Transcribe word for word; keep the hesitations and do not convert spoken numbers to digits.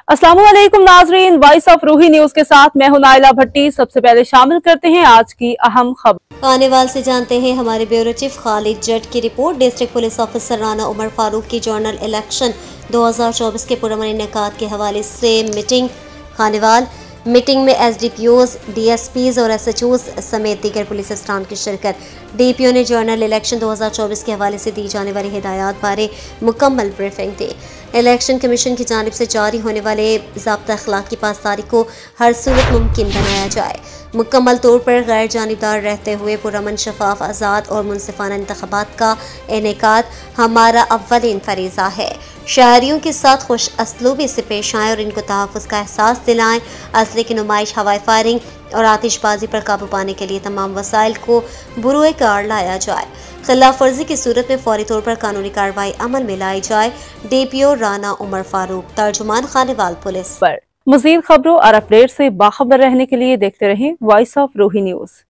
अस्सलामुअलैकुम नाजरीन, voice of Ruhi news के साथ मैं हूं नाइला भट्टी। सबसे पहले शामिल करते हैं आज की अहम खबर। खानेवाल से जानते हैं हमारे ब्यूरो चीफ खालिद जट की report. District police officer Rana Umar Farooq की जर्नल इलेक्शन दो हज़ार चौबीस के पुरअमन इनेकाद के हवाले से मीटिंग खानेवाल। मीटिंग में S D P Os, D S Ps और एस एच ओज समेत दीगर पुलिस अफसरान की शिरकत। डी पी ओ ने जर्नल इलेक्शन दो हज़ार चौबीस के हवाले से दी जाने वाली हिदायत बारे मुकम्मल ब्रीफिंग दी। इलेक्शन कमीशन की जानिब से जारी होने वाले ज़ाब्ता अखलाक की पासदारी को हर सूरत मुमकिन बनाया जाए। मुकम्मल तौर पर गैर जानिबदार रहते हुए पुरअमन, शफाफ, आज़ाद और मुनसिफाना इंतखाबात का इनेकाद हमारा अव्वलीन फरीज़ा है। शहरियों के साथ खुश असलूबी से पेश आएँ और इनको तहफ़्फ़ुज़ का एहसास दिलाएँ। असले की नुमाइश, हवाई फायरिंग और आतिशबाजी पर काबू पाने के लिए तमाम वसाइल को बुरुए कार लाया जाए। खिलाफ वर्जी की सूरत में फौरी तौर पर कानूनी कार्रवाई अमल में लाई जाए। D P O Rana Umar Farooq, तर्जुमान खानेवाल पुलिस। पर मज़ीद खबरों और अपडेट से बाखबर रहने के लिए देखते रहें वॉइस ऑफ रूही न्यूज।